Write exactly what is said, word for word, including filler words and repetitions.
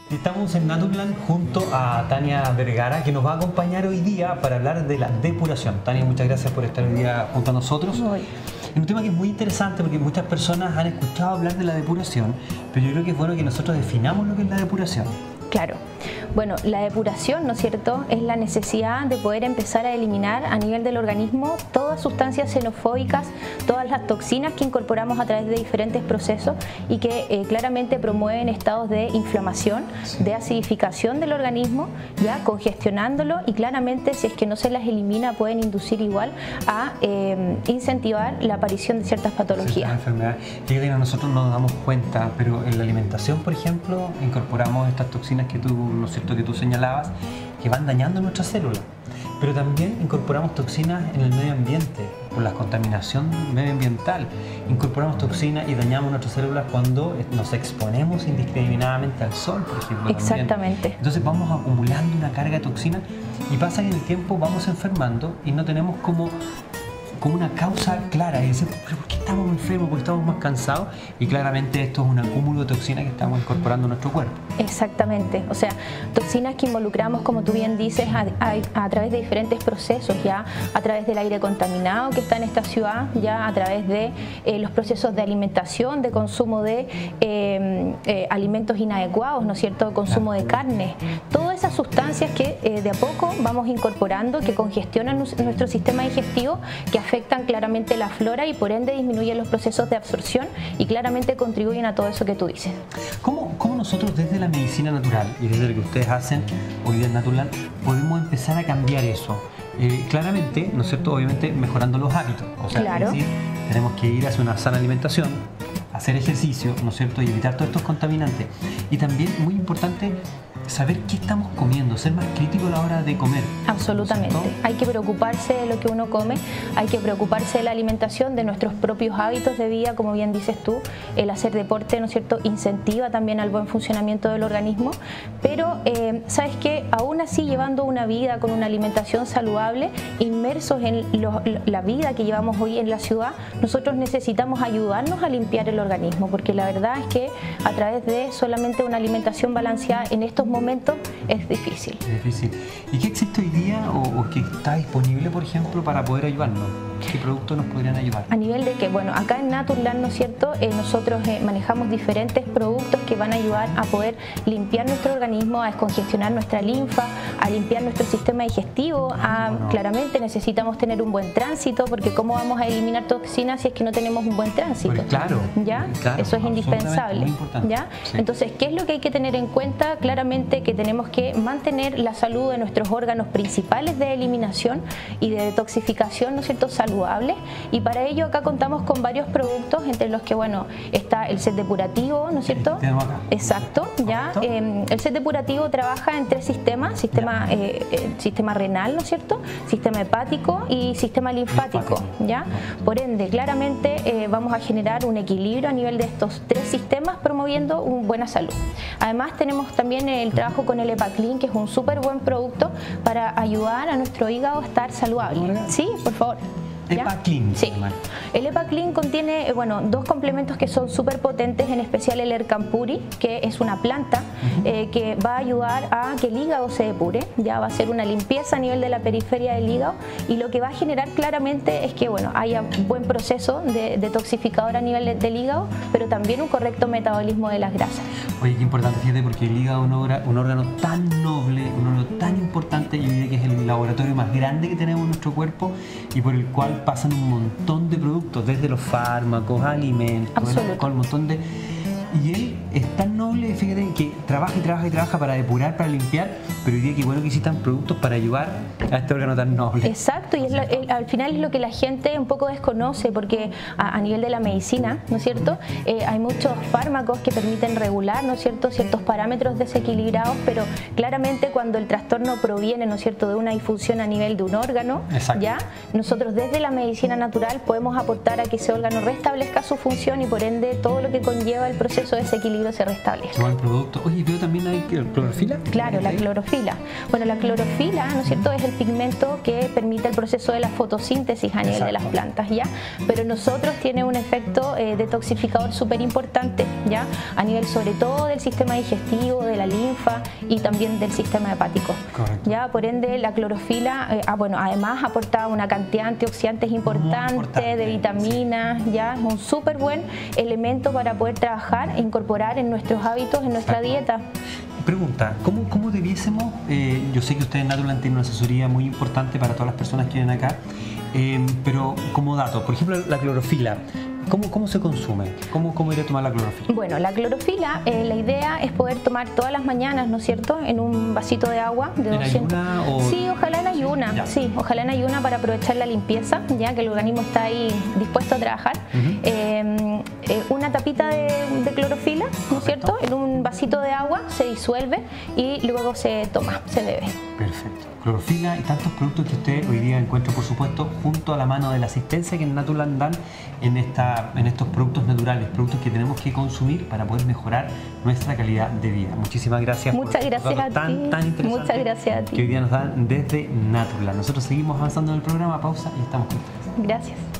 Estamos en Naturland junto a Tania Vergara, que nos va a acompañar hoy día para hablar de la depuración. Tania, muchas gracias por estar hoy día junto a nosotros. Muy. Es un tema que es muy interesante porque muchas personas han escuchado hablar de la depuración, pero yo creo que es bueno que nosotros definamos lo que es la depuración. Claro. Bueno, la depuración, ¿no es cierto?, es la necesidad de poder empezar a eliminar a nivel del organismo todas sustancias xenofóbicas, todas las toxinas que incorporamos a través de diferentes procesos y que eh, claramente promueven estados de inflamación, sí. de acidificación del organismo, ya congestionándolo, y claramente si es que no se las elimina pueden inducir igual a eh, incentivar la aparición de ciertas patologías. Enfermedades. Fíjate, nosotros no nos damos cuenta, pero en la alimentación, por ejemplo, incorporamos estas toxinas que tú, ¿no es cierto?, que tú señalabas, que van dañando nuestras células. Pero también incorporamos toxinas en el medio ambiente, por la contaminación medioambiental. Incorporamos toxinas y dañamos nuestras células cuando nos exponemos indiscriminadamente al sol, por ejemplo. Exactamente. También. Entonces vamos acumulando una carga de toxinas y pasa que en el tiempo vamos enfermando y no tenemos como... como una causa clara y decir, ¿pero por qué estamos enfermos? ¿Por qué estamos más cansados? Y claramente esto es un acúmulo de toxinas que estamos incorporando en nuestro cuerpo. Exactamente, o sea, toxinas que involucramos, como tú bien dices, a, a, a través de diferentes procesos, ya a través del aire contaminado que está en esta ciudad, ya a través de eh, los procesos de alimentación, de consumo de eh, eh, alimentos inadecuados, ¿no es cierto?, consumo de carne, todas esas sustancias que eh, de a poco vamos incorporando, que congestionan nuestro sistema digestivo, que afectan claramente la flora y por ende disminuyen los procesos de absorción y claramente contribuyen a todo eso que tú dices. ¿Cómo, cómo nosotros desde la medicina natural y desde lo que ustedes hacen hoy día en Naturland podemos empezar a cambiar eso? Eh, claramente, ¿no es cierto?, obviamente mejorando los hábitos. O sea, claro. Es decir, tenemos que ir hacia una sana alimentación, hacer ejercicio, ¿no es cierto?, y evitar todos estos contaminantes. Y también, muy importante, saber qué estamos comiendo, ser más crítico a la hora de comer. Absolutamente. Hay que preocuparse de lo que uno come, hay que preocuparse de la alimentación, de nuestros propios hábitos de vida, como bien dices tú. El hacer deporte, ¿no es cierto?, incentiva también al buen funcionamiento del organismo, pero eh, ¿sabes qué? Aún así, llevando una vida con una alimentación saludable, inmersos en lo, la vida que llevamos hoy en la ciudad, nosotros necesitamos ayudarnos a limpiar el organismo, porque la verdad es que a través de solamente una alimentación balanceada en estos momentos momento es difícil. Es difícil. ¿Y qué existe hoy día o, o qué está disponible, por ejemplo, para poder ayudarnos? ¿Qué productos nos podrían ayudar? A nivel de que, bueno, acá en Naturland, ¿no es cierto?, eh, nosotros eh, manejamos diferentes productos que van a ayudar a poder limpiar nuestro organismo, a descongestionar nuestra linfa, a limpiar nuestro sistema digestivo. A, bueno. Claramente necesitamos tener un buen tránsito, porque ¿cómo vamos a eliminar toxinas si es que no tenemos un buen tránsito? Pues claro, ¿ya? Claro, eso es indispensable. ¿Ya? Sí. Entonces, ¿qué es lo que hay que tener en cuenta? Claramente que tenemos que mantener la salud de nuestros órganos principales de eliminación y de detoxificación, ¿no es cierto?, saludables, y para ello acá contamos con varios productos, entre los que, bueno, está el set depurativo, ¿no es cierto? Tenemos acá. Exacto, ya. Eh, el set depurativo trabaja en tres sistemas, sistema, eh, eh, sistema renal, ¿no es cierto?, sistema hepático y sistema linfático, linfático. ¿Ya? Por ende, claramente eh, vamos a generar un equilibrio a nivel de estos tres sistemas, promoviendo una buena salud. Además, tenemos también el trabajo con el Epaclean, que es un súper buen producto para ayudar a nuestro hígado a estar saludable. Sí, por favor. Epaclean. Sí. El Epaclean contiene, bueno, dos complementos que son súper potentes, en especial el Ercampuri, que es una planta uh-huh. eh, que va a ayudar a que el hígado se depure, ya va a hacer una limpieza a nivel de la periferia del hígado, y lo que va a generar claramente es que, bueno, haya un buen proceso de detoxificador a nivel de, del hígado, pero también un correcto metabolismo de las grasas. Oye, qué importante, fíjate, porque el hígado es un, un órgano tan noble, un órgano tan importante, yo diría que es el laboratorio más grande que tenemos en nuestro cuerpo y por el cual pasan un montón de productos, desde los fármacos, alimentos, el alcohol, un montón de... Y él es tan noble, fíjate, que trabaja y trabaja y trabaja para depurar, para limpiar, pero hoy día qué bueno que existan productos para ayudar a este órgano tan noble. Exacto, y es lo, el, al final es lo que la gente un poco desconoce, porque a, a nivel de la medicina, ¿no es cierto?, eh, hay muchos fármacos que permiten regular, ¿no es cierto?, ciertos parámetros desequilibrados, pero claramente cuando el trastorno proviene, ¿no es cierto?, de una disfunción a nivel de un órgano, exacto. ya nosotros desde la medicina natural podemos aportar a que ese órgano restablezca su función y por ende todo lo que conlleva el proceso proceso de desequilibrio se restablezca. Buen producto. Oye, veo también hay clorofila. Claro, la clorofila. Bueno, la clorofila, ¿no es cierto?, es el pigmento que permite el proceso de la fotosíntesis a nivel Exacto. de las plantas, ¿ya? Pero nosotros tiene un efecto eh, detoxificador súper importante, ¿ya? A nivel sobre todo del sistema digestivo, de la linfa y también del sistema hepático. Correcto. ¿Ya? Por ende, la clorofila, eh, ah, bueno, además aporta una cantidad de antioxidantes importante, importante, de vitaminas, sí. ¿ya? Es un súper buen elemento para poder trabajar e incorporar en nuestros hábitos, en nuestra Exacto. dieta. Pregunta, ¿cómo, cómo debiésemos, eh, yo sé que ustedes en Natureland tienen una asesoría muy importante para todas las personas que vienen acá, eh, pero como dato, por ejemplo, la clorofila, ¿Cómo, ¿Cómo se consume? ¿Cómo, cómo ir a tomar la clorofila? Bueno, la clorofila, eh, la idea es poder tomar todas las mañanas, ¿no es cierto?, en un vasito de agua. De ¿En doscientos... ayuna o...? Sí, ojalá en ayuna, ya. sí, ojalá en ayuna para aprovechar la limpieza, ya que el organismo está ahí dispuesto a trabajar. Uh-huh. eh, eh, una tapita de, de clorofila, ¿no es cierto?, en un vasito de agua, se disuelve y luego se toma, se bebe. Perfecto. Clorofila y tantos productos que usted hoy día encuentra, por supuesto, junto a la mano de la asistencia que en Natureland dan en, esta, en estos productos naturales, productos que tenemos que consumir para poder mejorar nuestra calidad de vida. Muchísimas gracias Muchas por gracias a tan, ti. tan interesantes Muchas gracias a ti. que hoy día nos dan desde Natureland. Nosotros seguimos avanzando en el programa, pausa y estamos con ustedes. Gracias.